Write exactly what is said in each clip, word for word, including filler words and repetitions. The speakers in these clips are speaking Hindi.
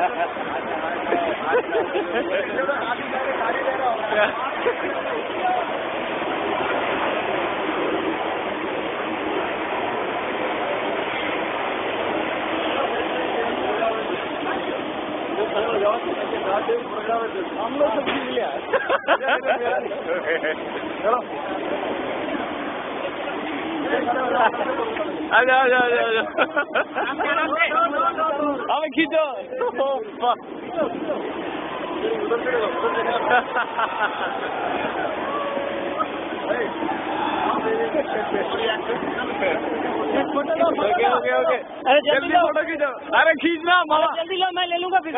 हम लोग सब सीख लिया। आजा आजा आजा अब खींचो। ओके ओके ओके अरे जल्दी फोटो खींचो। अरे खींचना मामा जल्दी लो, मैं ले लूंगा फिर।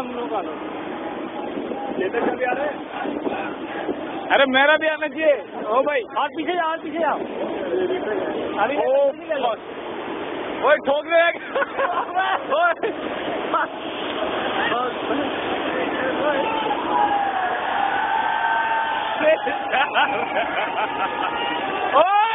अरे मेरा भी आना चाहिए। ओ भाई हाथ पीछे जाओ, हाथ पीछे जाओ। अरे ओए ठोक रहे हैं।